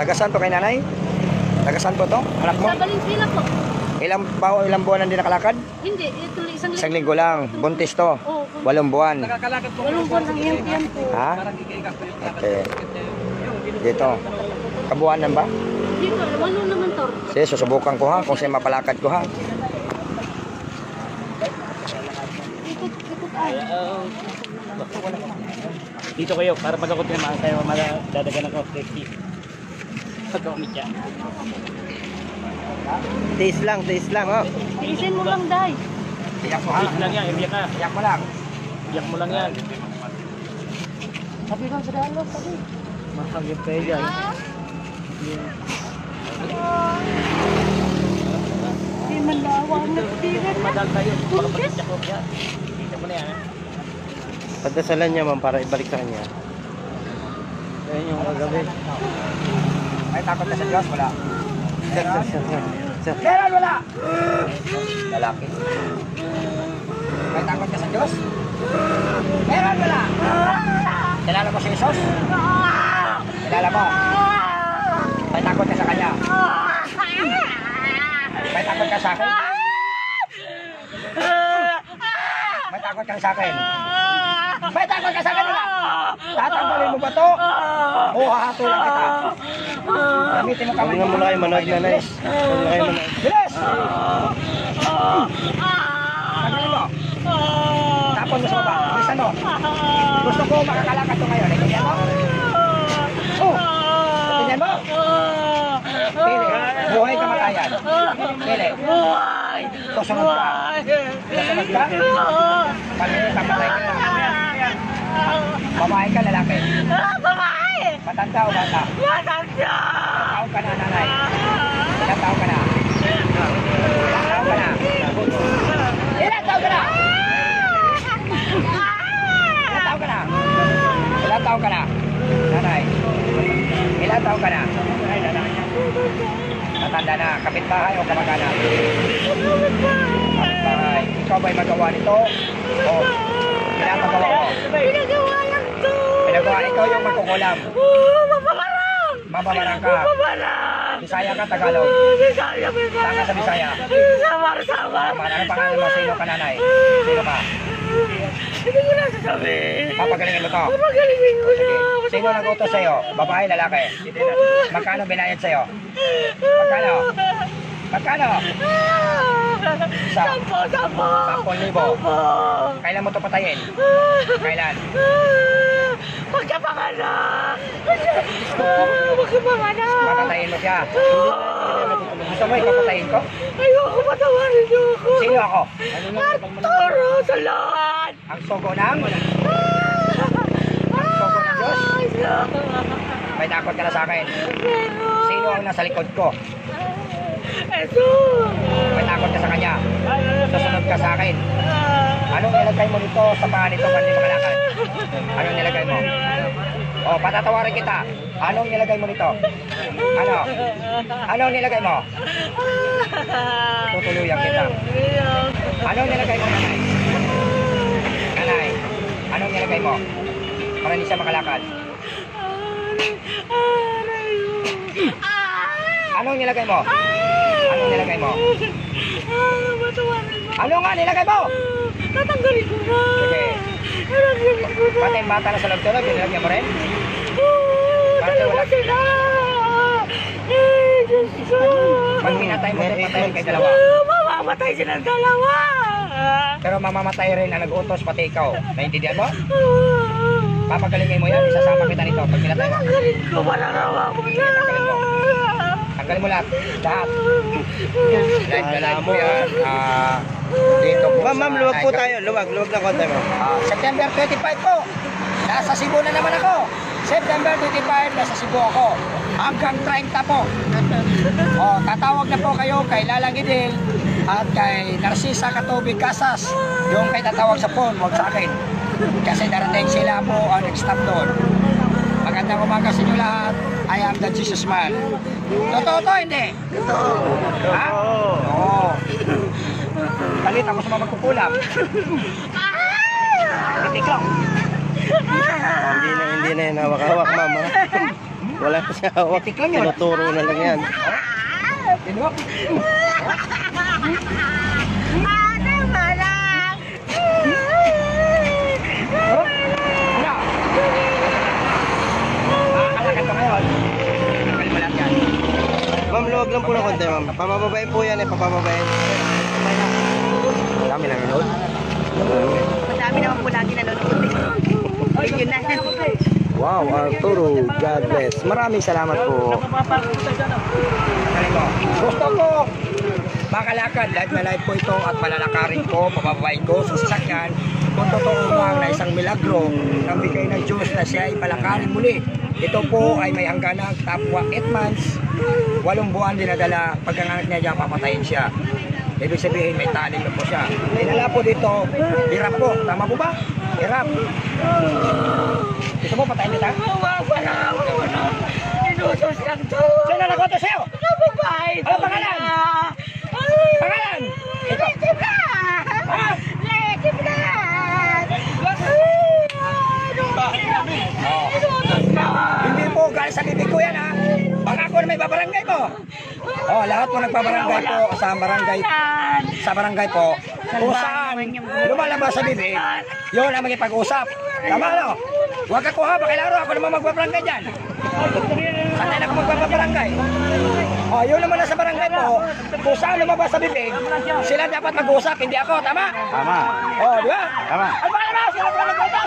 Tagasan to kay nanay? Tagasan po to? Anak mo? Sa Valenzuela po. Ilang buwan hindi nakalakad? Hindi, ito isang Isang linggo lang. Buntis to. Oo. 8 buwan. Walong buwan ang yan po. Ha? Okay. Dito. Kabuanan ba? Dito, walo naman to. Sige, susubukan ko ha. Kung sa'yo mapalakad ko ha. Ikot ay. Dito kayo, para pag ako tinamaan tayo, dadagan ako. Pag ako mitya. Tiis lang, oh. Tiisin mo lang, Day. Iyak mo ha. Iyak lang yan, iyak ka. Iyak mo lang. Iyak mo lang yan. Sabi ko sa dalo, sabi. Mahagip kayo dyan. Hindi man lawa ang nagtiran na. Madal tayo, para pag-itya ko siya. Kita mo na yan. Pagdasalan niya ma'am para ibalik sa kanya. Ayun yung kagabi. Ay, takot ka sa Diyos? Wala. Meron, wala! Lalaki. Ay, takot ka sa Diyos? Meron, wala! Kilala mo si Jesus? Kilala mo? Ay, takot ka sa kanya? May takot ka sa akin? May takot ka sa akin? May takot ka sa akin, wala! Tatanggalin mo ba to? O, hahatulan kita. Gamitin mo kamay. Huwag mo na kayo manood na, Nes. Huwag mo kayo manood. Bilis! Tanggalin mo. Tapon mo sa baba. Bilisan mo. Gusto ko makakalakad to ngayon. Naintindihan mo? Oh! Naintindihan mo? Pili. Buhay kamatayan. Pili. Tusunod ka. Tusunod ka? Pag-ibig kamatay ka na. Babae ka, lalaki? Babae! Matanda o bata? Matanda! Ilang taon ka na, nanay? Ilang taon ka na? Ilang taon ka na? Ilang taon ka na? Ilang taon ka na? Ilang taon ka na? Nanay? Ilang taon ka na? Matanda na. Kapitbahay o kamag-anak? Kapitbahay. Ikaw ba'y magawa nito? O pinapagawa mo? Pinagawa lang to! Pinagawa, ikaw yung magkukulam. Mapamarang! Mababarang ka. Mapamarang! Bisaya ka, Tagalog. Bisaya, Bisaya! Saan ka sa Bisaya? Samar! Ano pangalan mo? Sino ka, nanay? Sino ka? Hindi ko na sasabihin! Papagalingin mo to? Papagalingin ko Sige. na! Sino nag-utos sa'yo? Babae, lalaki? Magkano binayad sa'yo? Magkano? Magkano? Isa. 10,000! 10,000. Kailan mo to patayin? Kailan? Magkapanganak! Magkapanganak! Papatayin mo siya. Gusto mo ipapatayin ko? Ayoko, patawarin niyo ako! Sino ako? Arturo Salon! Ang sogo ng? Ang sogo ng Diyos? May takot ka na sa akin. Sino ang nasa likod ko? Ito! May takot ka sa kanya. Susunod ka sa akin. Anong nilagay mo nito sa paa nito pag di makalakad? Anong nilagay mo? O, patatawarin kita. Anong nilagay mo nito? Ano? Anong nilagay mo? Tutuluyan kita. Anong nilagay mo, nanay? Nanay, anong nilagay mo? Para hindi siya makalakad. Anong nilagay mo? Anong nilagay mo? Ano nga nilagay mo? Tatanggalin ko na! Sige. Tatanggalin ko na! Pati yung bata na sa loob-tulog, nilagyan mo rin? Dalawa sila! Eh, Diyos ko! Pag pinatay mo, patayin kay dalawa. Mamamatay silang dalawa! Pero mamamatay rin ang nag-utos, pati ikaw. Naintindihan mo? Papagalingin mo yan, isasama kita nito pag pinatay mo. Tatanggalin ko, malarawa ko na! Tanggalin mo. Tanggalin mo lahat. Lahat. Live na live mo yan. Dito po. Ma'am, luwag po tayo. Luwag na konti mo. September 25 po. Nasa Cebu na naman ako. September 25, nasa Cebu ako. Hanggang 30 po. Tatawag na po kayo kay Lalang Idil at kay Narcisa Katubig Casas. Yung kay tatawag sa phone, huwag sa akin. Kasi darating sila po ang nag-stop doon. Magandang umaga sa inyo lahat. I am the Jesus Man. Totoo to, hindi? Totoo. Ha? Oo. Talit ako sa mga magkukulam. Titik lang. Hindi na yan hawak-hawak, mama. Wala na siya hawak. Titik lang yun. Tinuturo na lang yan. Tinok. Tama lang. Oh? Ano? Makakalakan ka ngayon. Nakalimulat yan. Ma'am, luwag lang po ng konti, ma'am. Papababayin po yan eh, papababayin. Dami na nanonood. Madami naman po lagi nanonood. Oh, yun na. Wow, Arturo, God bless. Maraming salamat po. Gusto ko makalakad, live na live po ito at malalakarin ko, pababain ko sa sasakyan kung totoo nga na isang milagro ng bigay ng Diyos na siya ay palakarin muli. Ito po ay may hangganang tapwa 8 months, 8 buwan dinadala, pagkanganak niya diyan papatayin siya. Ibig sabihin may talim na po siya. Dinala po dito, hirap po. Tama po ba? Hirap. Gusto mo patayin kita? Wala ako naman. Inusos lang to. Sino nagkoto sa'yo? Babae. Ano pangalan? Pangalan? Ito. Legit na! Ha? Legit na! Oh. Inusos na! Hindi po galing sa bibig ko yan ha. Baka ako na may babarangay mo. Oh, lahat po nagbabarangay po sa barangay po. Kung saan lumalabas sa bibig, yun ang magipag-usap. Tama no? Huwag ako ha, bakilaro ako naman magbabarangay dyan. Sanay na ako magbabarangay. Oh, yun naman sa barangay po. Kung saan lumabas sa bibig, sila dapat mag-usap, hindi ako. Tama? Tama. Oh, di ba? Tama. Ano ba naman? Sila po nag-utos?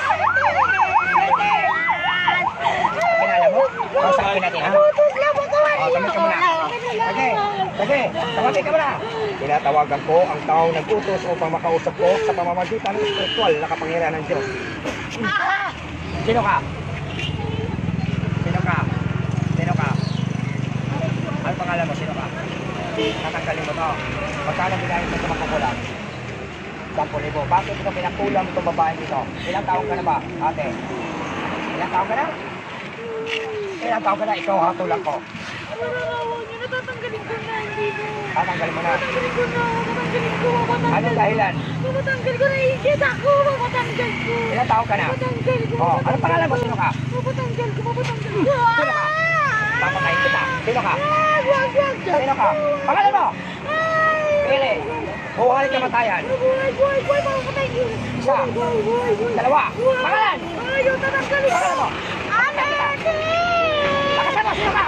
Kinala mo? Kausapin natin ha? Oh, tamit ka muna. Sige, tamit ka muna. Tinatawagan ko ang taong nag-utos upang makausap ko sa pamamagitan ng spiritual na kapangyarihan ng Diyos. Sino ka? Sino ka? Sino ka? Ano pangalan mo? Sino ka? Tatanggalin mo to. Magkano bigay mo sa makakulang? 10,000. Bakit ito pinakulang itong babae dito? Ilang taong ka na ba, ate? Ilang taong ka na? Ilang taong ka na? Ikaw hatulang ko. Natatanggalin ko na, hindi ko. Tatanggalin mo na. Tatanggalin ko na, tatanggalin ko. Anong dahilan? Tatanggal ko na, ikit ako. Tatanggal ko. Ilang taong ka na? Tatanggal ko. Oh, ano pangalan mo? Sino ka? Tatanggal ko, tatanggal ko. Sino ka? Papatayin kita. Sino ka? Wag. Sino ka? Pangalan mo? Pili. Buhay kamatayan. Buhay, papatay ko. Isa. Dalawa. Pangalan. Ayaw, tatanggalin ko. Pangalan mo? Ate! Nakasama, sino ka?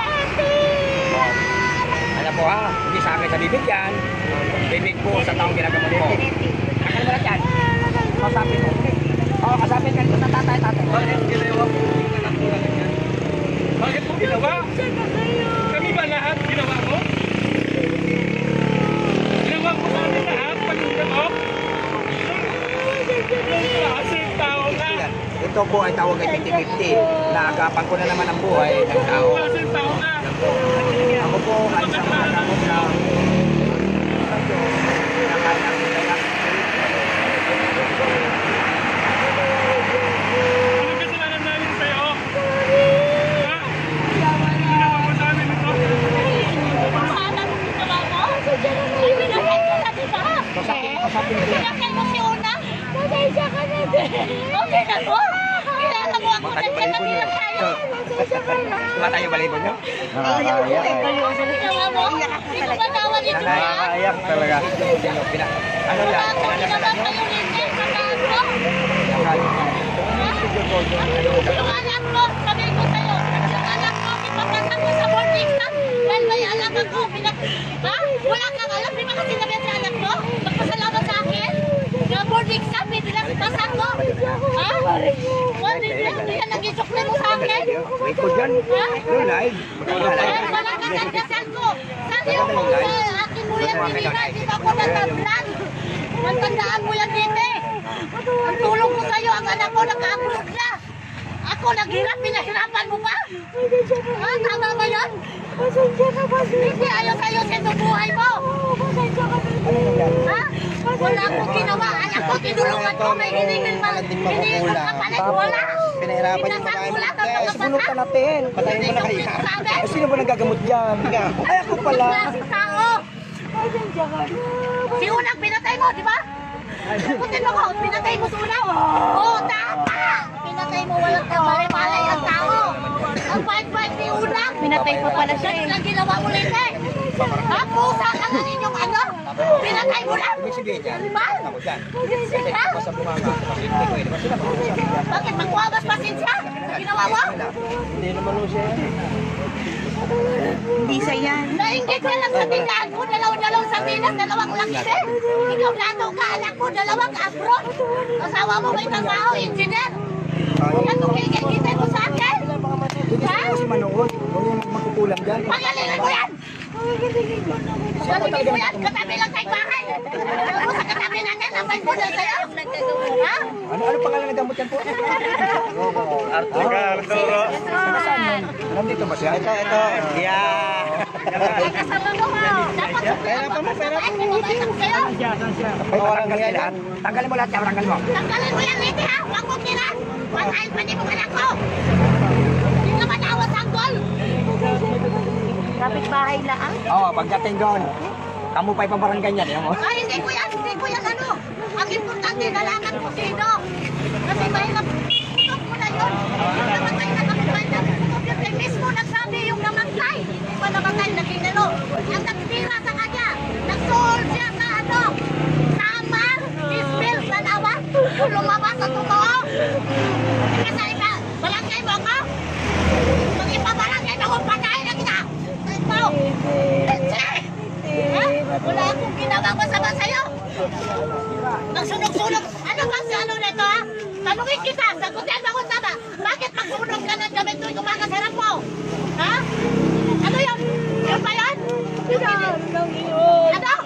Alam mo ha, hindi sa akin sa bibig yan. Bibig po sa taong ginagamot mo. Nakalimulat yan. Kasapin mo. Oo, kasapin ka dito sa tatay. Bakit ginawa mo? Bakit mo ginawa? Kami ba lahat ginawa mo? Ginawa mo sa amin lahat pag-ugat mo? Klaseng tao na. Ito po ay tawag ay 50-50. Naagapan ko na naman ang buhay ng tao. Klaseng tao na. Ako po ay isang makagamot lang. Ano kasalanan namin sa'yo? Ha? Ginawa mo sa amin ito? Paano mo ginawa mo? Ay, pinakay ko na, diba? Kasapin ko. Pinakay mo si Una? Pasensya ka na din. Okay na po. Kilala mo ako na dyan na bilang tayo. Pasensya ka na. Diba tayo balibon nyo? Ano ginawa mo? Sino ba nawal ito ba? Nakakaayak talaga. Ano yan? Ako ginawa kayo rin din sa tago. Yung anak mo, sabi ko sa'yo, yung anak mo, ipapasok mo sa boarding ka. Dahil may alam ako, ha? Wala kang alam, di ba kasi sinabi sa anak mo? Magpasalamat sa akin? Yung boarding ka, pwede lang ipasok mo. Ha? Wala yan nag-isukli mo sa akin. Wait ko dyan. Ha? Yung live. Ay, wala kang nagdasal ko. Sabi yung akin mo yan, binigay, di ba ko natablan? Matandaan mo yan, dito. Ang tulong ko sa'yo, ang anak mo nag-upload na. Ako naghirap, pinahirapan mo pa? Ha? Tama ba yun? Pasensya ka ba? Hindi, ayaw sa'yo sa buhay mo. Pasensya ka ba? Ha? Wala akong ginawa. Anak ko, tinulungan ko. May hiningin ka palit. Wala. Pinahirapan yung babae mo. Subunutan natin. Patayin mo na kayo. O sino ba nagagamot dyan? Ay, ako pala. Klaseng tao. Si Unang pinatay mo, di ba? Sagutin mo ko, pinatay mo si Unang. Oo, tama. Pinatay mo, walang kamali-malay ang tao. ang bait-bait ni Una. Pinatay pa pala siya eh. Ang ginawa mo ulit eh. Ha? Pusa ka na ninyong ano? Pinatay mo lang. Ibig sabihin yan, Ba? ako dyan. Ha? Ako sa bunganga, pasinti ko eh. Di ba sila mag-usap yan? Bakit magwabas pasensya? Ginawa mo? Hindi naman ho siya. Hindi siya yan. Nainggit ka lang sa tindahan ko, dalawang sardinas, dalawang lakite. Ikaw nato ka, anak ko, dalawang abroad. Asawa mo may trabaho, engineer. Yan kung kikikita mo sa akin. Ha? Kasi manood, huwag yung magkukulang dyan. Pagalingan mo yan! Pagalingan mo yan, katabi lang tayo bahay. Alam mo sa katabi natin, ang may budal sa'yo. Ha? Ano pangalan ng gamot yan po? Arturo. Saan yun? Nandito ba siya? Ito. Yeah. Ay, kasama mo ha. Dapat sa pera pa mo, pera pa mo. Sa'yo. Ay, tanggalin mo lahat. Tanggalin mo lahat, tanggalin mo. Tanggalin mo yan, Lady, ha? Huwag mo tira. Patayin pa din mo anak ko. Hindi ka manawa sanggol. Kapit bahay lang. Oo, pagdating doon, kamu pa'y pabarangay niyan. Yan mo. Ay, hindi ko yan ano. Ang importante, nalaman ko sino. Kasi mahirap, putok mo na yun. Yung namatay na kapitbahay na putok yun. Eh, mismo nagsabi yung namatay. Hindi pa namatay, naginelo. Ang nagtira sa kanya, nagsuol siya sa ano, Samar, Isbil, Sanawa. Kung lumabas sa totoo. Kasi iba, barangay mo ako. Pag ipabarangay mo, patayin na kita. Ito. Ha? Wala akong ginawa masama sa'yo. Magsunog-sunog. Ano bang sa ano nito ha? Tanungin kita, sagutin mo kung tama. Bakit magsunog ka ng damit tuwing umaga sa harap mo? Ha? Ano yun? Yun ba yun? Ano?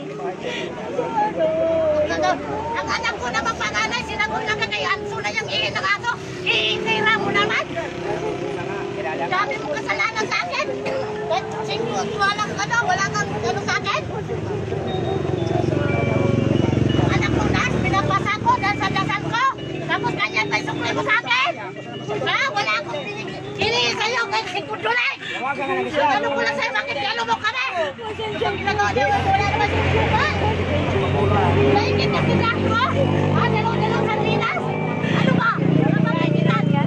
Ano? Ang anak ko naman panganay, sinagot lang ka kay Anso na yung ihi ng aso. Iitira mo naman. Dami mo kasalanan sa akin. At walang ano, wala kang ano sa akin. Anak ko na, pinapasa ko dahil sa dasal ko. Tapos ganyan pa isukli mo sa akin. Ha? Wala akong hinihin sa'yo kahit sikundulay. Ano ko lang sa'yo, bakit kaya lumok kami? Yung ginagawa niyo, wala naman yung suba. Naingit yung tindahan ko. Ha? Dalaw-dalaw sardinas. Ano ba? Ano ba may tindahan?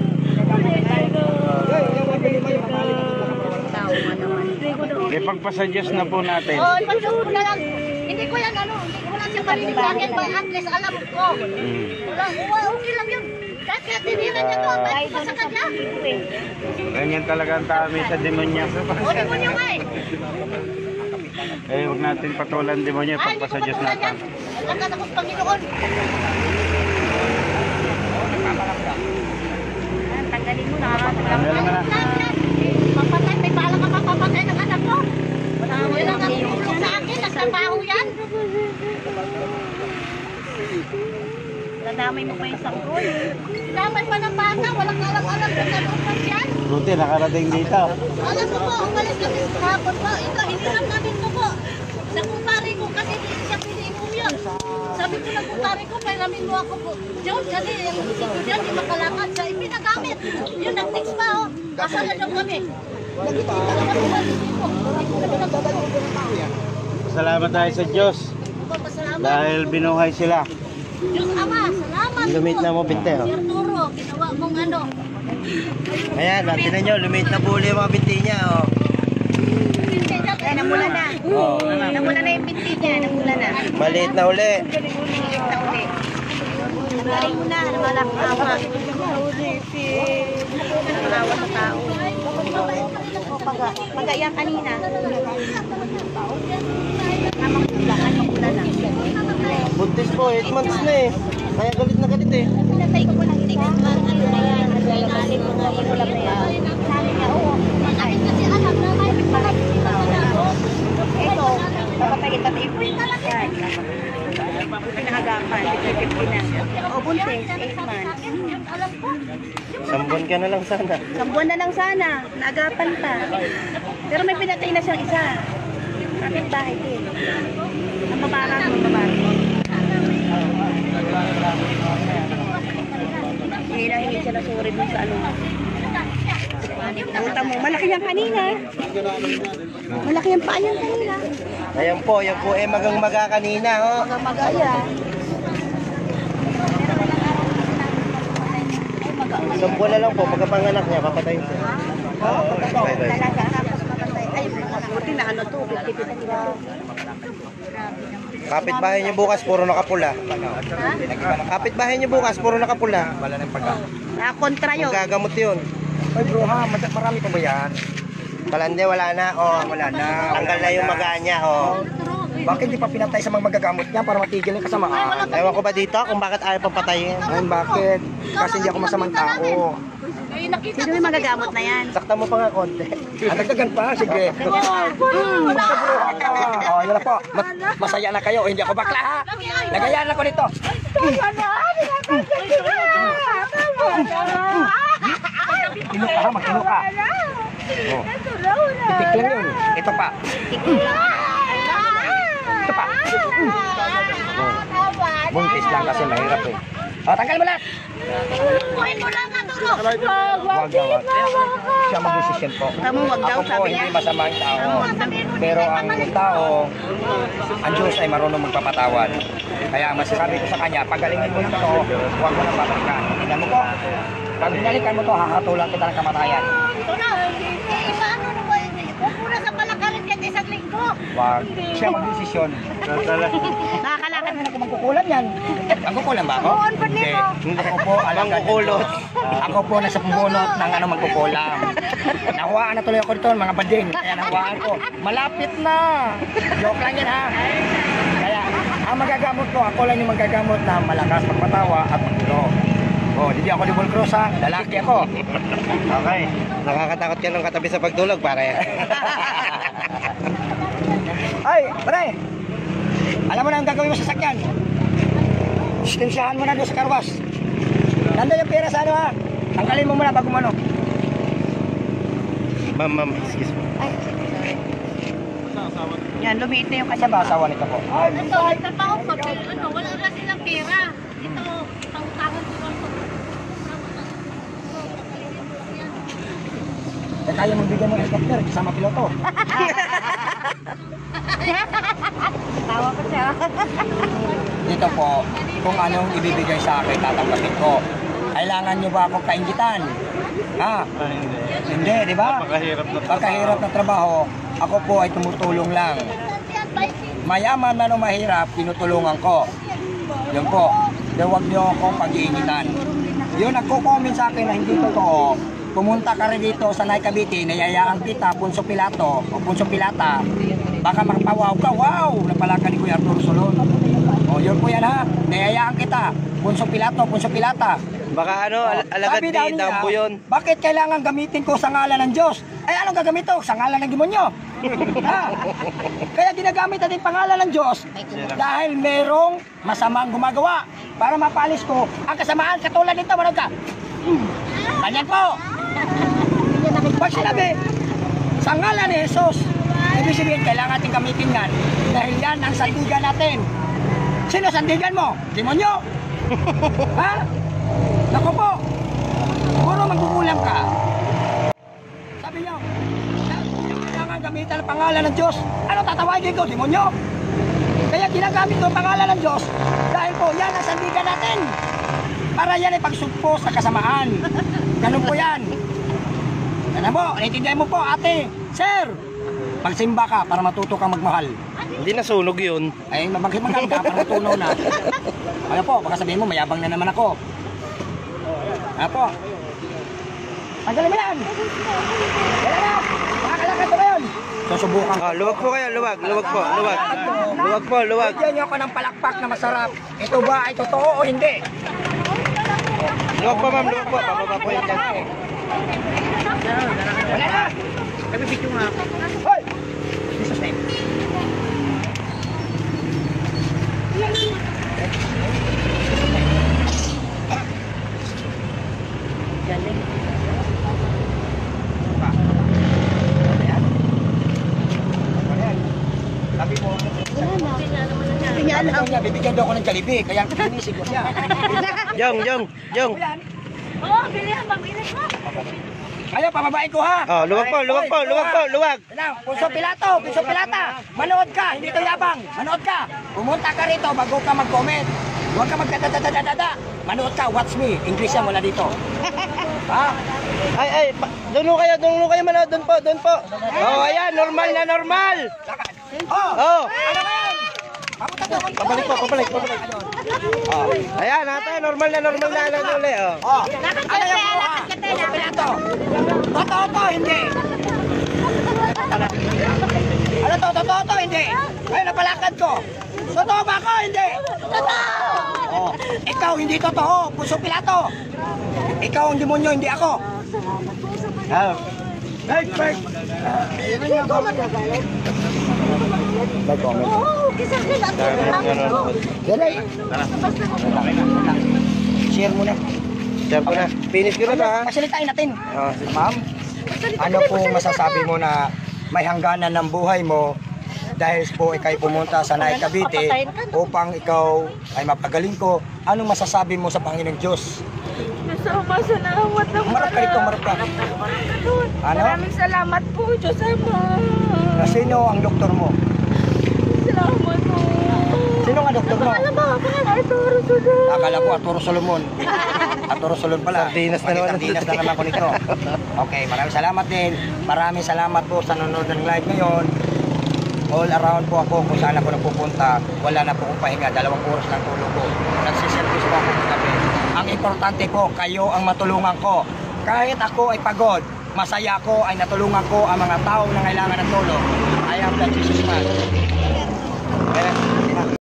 Ipagpasadyos na po natin. Oh, ipag-shoot ko na lang. Hindi ko yan ano, hindi ko lang siya parinig sa akin, but at least alam ko. Wala, okay lang yun. Kahit kaya tiniran niya to, bait ko sa kanya. Ganyan talaga ang tami sa demonyo. O, di mo niyo nga eh. Eh, huwag natin patulan demonyo. Ay, hindi ko Ipagpasadyos patulan yan. natin. Ang anak kong Panginoon. Tanggalin mo na. Tanggalin mo na. Papatay, may bala ka papapatay ng anak ko. Yun ang tulong sa akin, nagtrabaho yan. Nadamay mo pa yung sanggol. Damay pa ng bata, walang alam-alam kung nalupas yan. Buti, nakarating dito. Alam mo po, umalis kami sa hapon po. Ito, hiniram namin to po. Sa kumpare ko kasi hindi siya piliin ko yun. Sabi ko ng kumpare ko, pairamin mo ako po. John, kasi yung sito dyan, di makalakad siya. Ipinagamit. Yun, nag-text pa oh. Kasal na daw kami. Nagkikita naman ko dito. Hindi ko kami nagkakalimutan. Salamat tayo sa Diyos. Pasalamat. Dahil binuhay sila. Diyos Ama, salamat Lumit na mo, Binte, oh. Sir Turo, ginawa mong ano. Ayan, tinan nyo, lumit na po ulit yung mga binti niya. Oh. Ay, namula na. Oh. Namula na yung binti niya. Namula na. Maliit na uli. Ilik na uli. Galing mo na. Walang awa. Walang awa sa tao. Pag-aya kanina. Tamang tula. Anong tula na? Buntis po, 8 months na eh. Kaya galit na galit eh. Pinatay ko po ng text man. Ano na yan? Nalinalin mo na yung ulam na yan. Sabi niya, oo. Malaki kasi anak na may malaki sila sa ako. Ito, papatay-patay po yung yan. Pinahagapan, 50 na. O, buntis, 8 months. Alam ko. Sambon ka na lang sana. Sambuan na lang sana, naagapan pa. Pero may pinatay na siyang isa. Kapit bahay din. Ang babarang mo, babarang. Hingi siya na sorry dun sa ano. Puta mo, malaki yung kanina. Malaki yung paa yung kanina. Ayan po eh magang-maga kanina. Oh. Magaya. Sambon na lang po, pagkapanganak niya, papatayin siya. Talaga. Tapos mapantay. Ay, buti na ano to. 50-50 na. Kapitbahay niyo bukas, puro nakapula. Kapitbahay niyo bukas, puro nakapula. Wala nang pagka. Kontra yun. Gagamot yun. Ay bro ha, marami pa ba yan? Balande, wala na. Oh. Wala na. Tanggal na yung maga niya. Oh. Bakit di pa pinatay sa mga magagamot niya para matigil yung kasamaan? Ewan ko ba dito kung bakit ayaw pang patayin? Ay, bakit? Kasi hindi ako masamang tao. Sino yung magagamot na yan? Sakta mo pa nga konti. Dagdagan pa, sige. Basta bro, oh, yun na po. Masaya na kayo, hindi ako bakla ha. Nagayaan ako nito. Ino ka ha, mag-ino ka. Oh. Titik lang yun. Ito pa. Ito pa. Buntis lang kasi mahirap eh. Oh, tanggal mo lahat. Kuhin mo lang ang turo. Huwag daw. Siya mag-decision po. Tamo, wag daw, Ako po, sabi hindi niya. masamang tao. Pero ang tao, ang Diyos ay marunong magpapatawad. Kaya ang masasabi ko sa kanya, pagalingin mo na ito, huwag mo nang babalikan. Tingnan mo po. Pag binalikan mo ito, hakatulan kita ng kamatayan. Ito na, ano naman, huwag mo na sa palakarin kahit isang linggo. Huwag siya mag-desisyon. Nakakalakad. Ano ako magkukulan yan? Ang kukulan ba ako? Hindi. Ako po, alam kukulot. Ako po nasa pumunot ng ano magkukulam. Nahuwaan na tuloy ako dito, mga bading. Kaya nahuwaan ko. Malapit na. Joke lang yan ha. Kaya ang magagamot ko, ako lang yung magagamot na malakas magpatawa at magtulo. Oh, hindi ako double cross ha. Lalaki ako. Okay. Nakakatakot ka ng katabi sa pagtulog, pare. Ay, pare. Alam mo na ang gagawin mo sa sakyan. Distansyahan mo na doon sa karwas. Nandun yung pera sa ano ha. Tanggalin mo muna bago mo ano. Ma'am, excuse me. Yan, lumiit na yung Kasi ba asawa nito po? Ito, nagtrabaho ko, pero ano, wala na silang pera. Ito, pangtangan ko lang. Eh, kaya mong bigyan mo ng helicopter kasama piloto. tawa ko siya. Dito po, kung anong ibibigay sa akin, tatanggapin ko. Kailangan nyo ba akong kaingitan? Ha? Hindi, di ba? Pagkahirap na trabaho, ako po ay tumutulong lang. Mayaman man o mahirap, tinutulungan ko. Yun po. Kaya huwag nyo akong pag-iingitan. Yun, nagko-comment sa akin na hindi totoo. Pumunta ka rin dito sa Nay Cavite, nayayaan kita, Punso Pilato, o Punso Pilata. Baka makapawaw ka, wow! Napalaka ni Kuya Arturo Solon. O, yun po yan ha. Nayayaan kita, Punso Pilato, Punso Pilata. Baka ano, alagad Sabi daw ni nila, Dampo yun. bakit kailangan gamitin ko sa ngalan ng Diyos? Ay, anong gagamit ko? Sa ngalan ng demonyo. Ha? Kaya ginagamit natin pangalan ng Diyos dahil merong masamang gumagawa para mapalis ko ang kasamaan katulad nito. Manood ka. Ganyan po. Pag sinabi, sa ngalan ni Jesus, ibig sabihin, kailangan natin gamitin yan dahil yan ang sandigan natin. Sino sandigan mo? Demonyo? Ha? Naku po, puro magkukulam ka. Sabi niyo, kailangan gamitan ang pangalan ng Diyos. Ano tatawagin ko? Demonyo? Kaya ginagamit ko ang pangalan ng Diyos dahil po yan ang sandigan natin. Para yan ay pagsugpo sa kasamaan. Ganun po yan. Ano mo, naintindihan mo po ate, sir. Magsimba ka para matuto kang magmahal. Hindi nasunog yun. Ay, magmahal ka para matunaw na. Ano po, baka sabihin mo, mayabang na naman ako. Ano po? Magaling mo yan! Wala na! Makakalakad ko ngayon! Susubukan ko. Luwag po kayo, luwag. Luwag po, luwag. Luwag po, luwag. Bigyan niyo ako ng palakpak na masarap. Ito ba ay totoo o hindi? Luwag po, ma'am, luwag po. Pababa po yan dyan. Wala na! Nabibidyo nga ako. Hoy! Jesus name. Galing. Sabi mo, Hindi niya alam. bibigyan daw ako ng Jollibee, kaya kinisig ko siya. Jong. Oo, bilihan, mabilis mo. Kaya pababain ko ha. Oh, luwag po, luwag. Ano, Punso Pilato, Punso Pilata. Manood ka, hindi ito yabang. Manood ka. Pumunta ka rito bago ka mag-comment. Huwag ka magdadadadadada. Manood ka, watch me. English yan, wala dito. Ha? Ay, doon kayo manood, doon po. Oh, ayan, normal na normal. Lakad. Oh! Oh, Ano ba yan? pabalik. Oh, ayan, ate, normal na uli, oh. Oh! Ano yung mukha? Gusto ko na to. Totoo to, hindi. Ano to? Totoo to, hindi. Ay, napalakad ko. Totoo ba ako? Hindi. Totoo! Oh, ikaw hindi totoo. Puso Pilato. Ikaw ang demonyo, hindi ako. Ah, Hey, Frank! Oo, kisa sila. Dali. Share mo na. share ko na. Finish ko na ba, ha? Pasalitain natin. Oh, Ma'am, ano pong masasabi mo na may hangganan ng buhay mo dahil po ikay pumunta sa Naik Cavite upang ikaw ay mapagaling ko? Anong masasabi mo sa Panginoong Diyos? Salamat na Marap ka rito, marap ka. Ano? Maraming salamat po, Diyos Ama. Na sino ang doktor mo? Salamat po. Sino ang doktor mo? Arturo Sudan. Akala ko Arturo Solomon. Arturo Solomon pala. Sardinas na naman. Sardinas na naman ko nito. Okay, maraming salamat din. Maraming salamat po sa nanonood ng live ngayon. All around po ako kung saan ako nagpupunta. Wala na po akong pahinga. 2 oras lang tulog ko. Nagsiservice po ako ng gabi. Ang importante po, kayo ang matulungan ko. Kahit ako ay pagod, masaya ko ay natulungan ko ang mga taong nangailangan ng tulong. I am the Jesus man.